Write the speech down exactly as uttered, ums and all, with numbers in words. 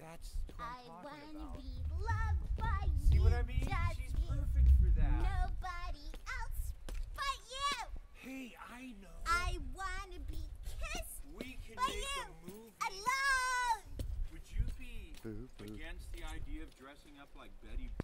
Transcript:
That's what I'm I talking wanna about. be loved by See you. what I mean? Just She's you. perfect for that. Nobody else but you. Hey, I know. I wanna be kissed We can by make you. a movie. Alone. Would you be Boo, boo. against the idea of dressing up like Betty